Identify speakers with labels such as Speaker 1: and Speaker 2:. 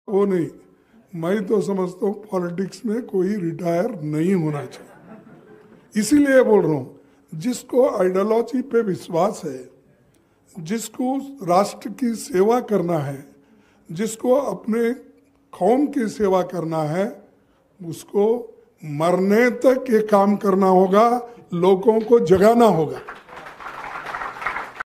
Speaker 1: वो नहीं, मैं तो समझता हूँ पॉलिटिक्स में कोई रिटायर नहीं होना चाहिए। इसीलिए बोल रहा हूँ, जिसको आइडियोलॉजी पे विश्वास है, जिसको राष्ट्र की सेवा करना है, जिसको अपने कौम की सेवा करना है, उसको मरने तक ये काम करना होगा, लोगों को जगाना होगा।